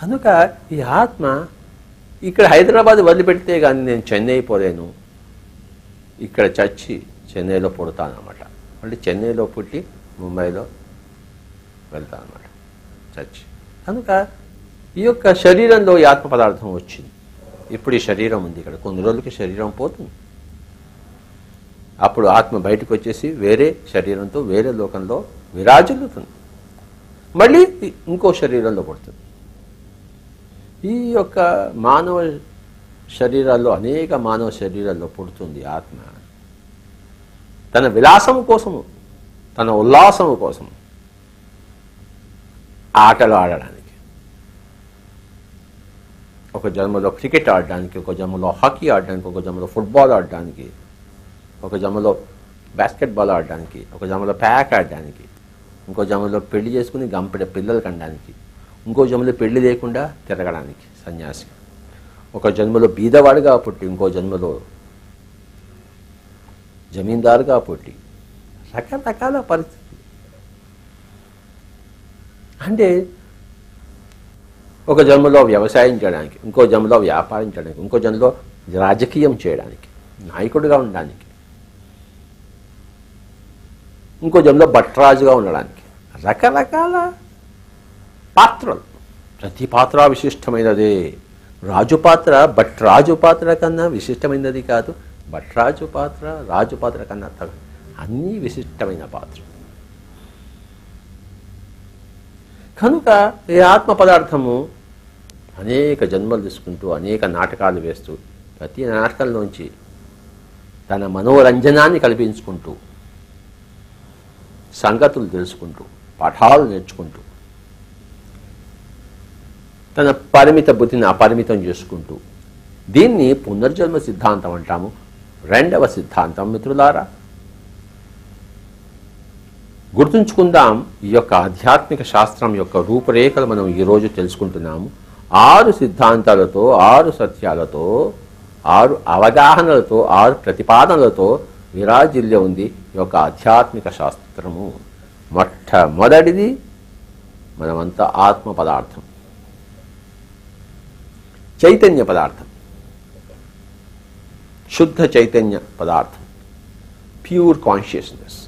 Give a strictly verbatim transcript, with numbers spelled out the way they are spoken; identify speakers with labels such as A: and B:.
A: కనుక ఈ ఆత్మ ఇక్కడ హైదరాబాద్ వదిలిపెడితే కానీ నేను చెన్నై పోలేను, ఇక్కడ చచ్చి చెన్నైలో పుడతానమాట. మళ్ళీ చెన్నైలో పుట్టి ముంబైలో వెళ్తానమాట చచ్చి. కనుక ఈ యొక్క శరీరంలో ఈ ఆత్మ పదార్థం వచ్చింది. ఇప్పుడు ఈ శరీరం ఉంది ఇక్కడ, కొన్ని రోజులకి శరీరం పోతుంది. అప్పుడు ఆత్మ బయటకు వచ్చేసి వేరే శరీరంతో వేరే లోకంలో విరాజిల్లుతుంది, మళ్ళీ ఇంకో శరీరంలో పడుతుంది. ఈ యొక్క మానవ శరీరాల్లో అనేక మానవ శరీరాల్లో పుడుతుంది ఆత్మ తన విలాసము కోసము, తన ఉల్లాసము కోసము, ఆటలు ఆడడానికి. ఒక జన్మలో క్రికెట్ ఆడడానికి, ఒక జన్మలో హాకీ ఆడడానికి, ఒక జన్మలో ఫుట్బాల్ ఆడడానికి, ఒక జన్మలో బాస్కెట్బాల్ ఆడడానికి, ఒక జన్మలో ప్యాక్ ఆడడానికి, ఇంకో జన్మలో పెళ్లి చేసుకుని గంపెడ పిల్లలు కనడానికి, ఇంకో జన్మలో పెళ్లి లేకుండా తిరగడానికి సన్యాసి, ఒక జన్మలో బీదవాడిగా పుట్టి ఇంకో జన్మలో జమీందారుగా పుట్టి, రకరకాల పరిస్థితి. అంటే ఒక జన్మలో వ్యవసాయం చేయడానికి, ఇంకో జన్మలో వ్యాపారం చేయడానికి, ఇంకో జన్మలో రాజకీయం చేయడానికి, నాయకుడిగా ఉండడానికి, ఇంకో జన్మలో భట్రాజుగా ఉండడానికి, రకరకాల పాత్రలు. ప్రతి పాత్ర విశిష్టమైనదే. రాజు పాత్ర భట్రాజు పాత్ర కన్నా విశిష్టమైనది కాదు, భట్రాజు పాత్ర రాజు పాత్ర కన్నా అన్నీ విశిష్టమైన పాత్ర. కనుక ఈ ఆత్మ పదార్థము అనేక జన్మలు తీసుకుంటూ అనేక నాటకాలు వేస్తూ ప్రతి నాటకంలోంచి తన మనోరంజనాన్ని కల్పించుకుంటూ సంగతులు తెలుసుకుంటూ పాఠాలు నేర్చుకుంటూ తన పరిమిత బుద్ధిని అపరిమితం చేసుకుంటూ, దీన్ని పునర్జన్మ సిద్ధాంతం అంటాము. రెండవ సిద్ధాంతం మిత్రులారా, గుర్తుంచుకుందాం. ఈ యొక్క ఆధ్యాత్మిక శాస్త్రం యొక్క రూపురేఖలు మనం ఈరోజు తెలుసుకుంటున్నాము. ఆరు సిద్ధాంతాలతో, ఆరు సత్యాలతో, ఆరు అవగాహనలతో, ఆరు ప్రతిపాదనలతో విరాజిల్లే ఉంది ఈ యొక్క ఆధ్యాత్మిక శాస్త్రము. మొట్టమొదటిది మనమంతా ఆత్మ పదార్థం, చైతన్య పదార్థం, శుద్ధ చైతన్య పదార్థం, ప్యూర్ కాన్షియస్నెస్.